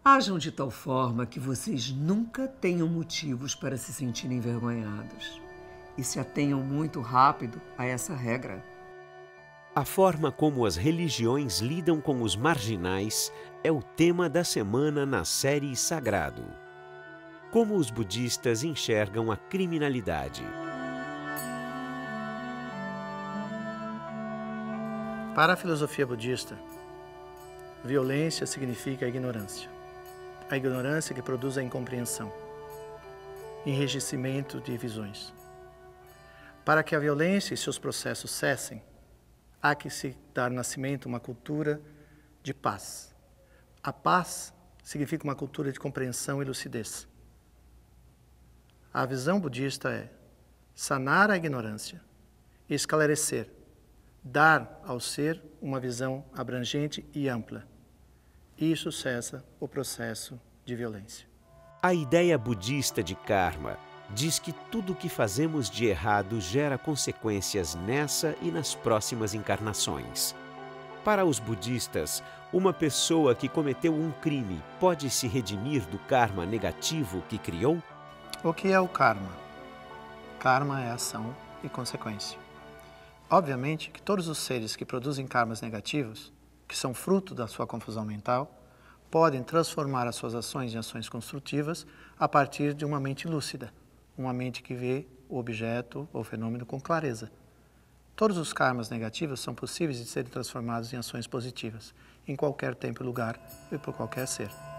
Ajam de tal forma que vocês nunca tenham motivos para se sentirem envergonhados. E se atenham muito rápido a essa regra. A forma como as religiões lidam com os marginais é o tema da semana na série Sagrado. Como os budistas enxergam a criminalidade. Para a filosofia budista, violência significa ignorância. A ignorância que produz a incompreensão, enrijecimento de visões. Para que a violência e seus processos cessem, há que se dar nascimento a uma cultura de paz. A paz significa uma cultura de compreensão e lucidez. A visão budista é sanar a ignorância, esclarecer, dar ao ser uma visão abrangente e ampla. Isso cessa o processo de violência. A ideia budista de karma diz que tudo o que fazemos de errado gera consequências nessa e nas próximas encarnações. Para os budistas, uma pessoa que cometeu um crime pode se redimir do karma negativo que criou? O que é o karma? Karma é ação e consequência. Obviamente que todos os seres que produzem karmas negativos, que são fruto da sua confusão mental, podem transformar as suas ações em ações construtivas a partir de uma mente lúcida, uma mente que vê o objeto ou fenômeno com clareza. Todos os karmas negativos são possíveis de serem transformados em ações positivas, em qualquer tempo e lugar e por qualquer ser.